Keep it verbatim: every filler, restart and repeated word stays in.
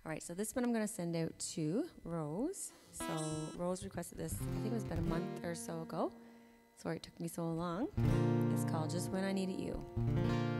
All right, so this one I'm going to send out to Rose. So Rose requested this, I think it was about a month or so ago. Sorry it took me so long. It's called Just When I Needed You.